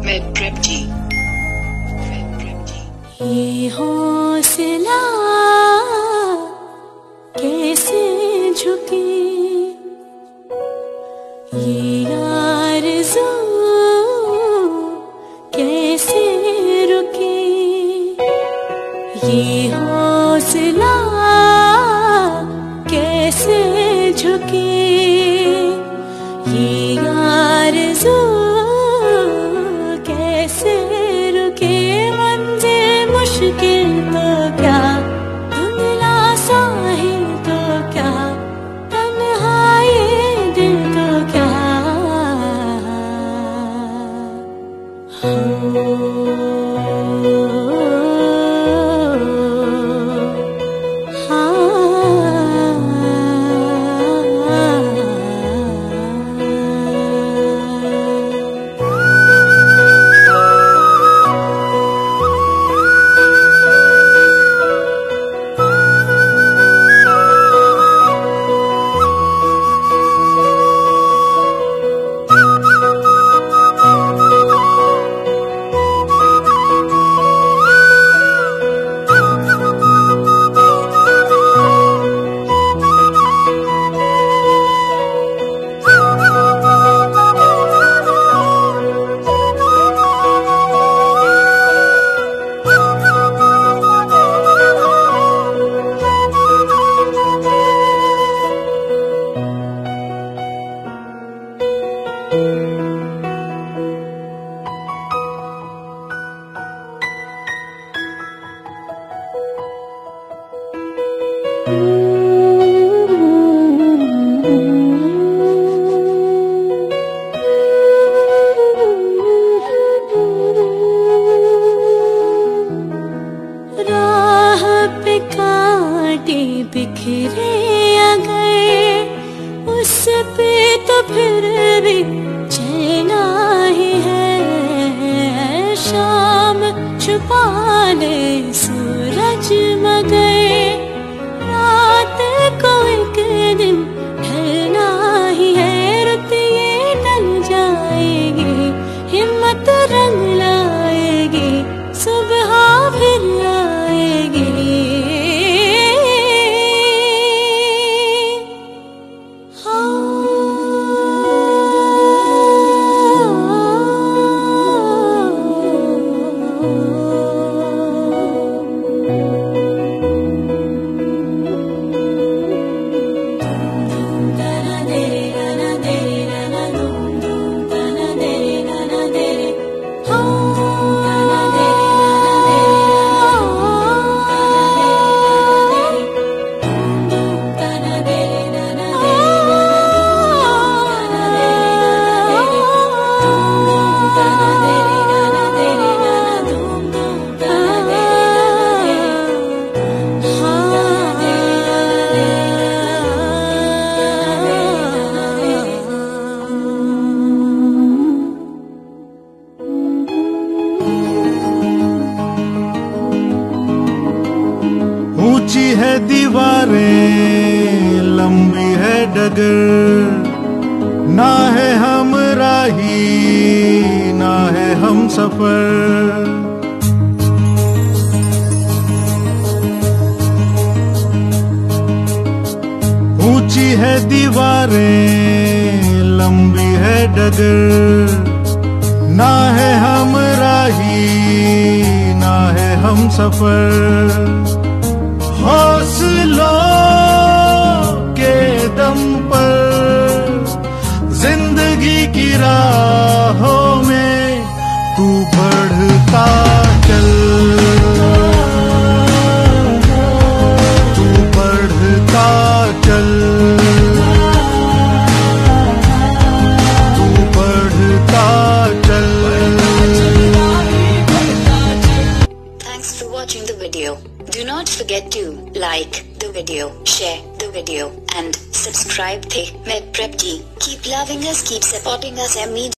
MedPrep-G। ये हौसला कैसे झुके, ये आरज़ू कैसे रुके, ये हौसला कैसे झुके, ये आरज़ू कैसे रुके। मंज़िल मुश्किल तो क्या, धुंधला साहिल तो क्या, तन्हाई दिल तो क्या, राह पे कांटे बिखरे अगर उस पे तो फिर भी चलना ही है। शाम छुपा ले सूरज मगर रात को एक दिन ढलना ही है। रुत ये टल जाएगी, हिम्मत रंग लाएगी, सुबह फिर आएगी। ऊंची है दीवारें, लंबी है डगर, ना है हमराही ना है हम सफर। ऊंची है दीवारें, लंबी है डगर, ना है हमराही ना है हम सफर। हौसलों के दम पर जिंदगी की राहों में तू बढ़ता चल, तू बढ़ता चल, तू बढ़ता चल। Thanks for watching the video. Do not forget to like the video, share the video and subscribe to MedPrep-G. Keep loving us, keep supporting us and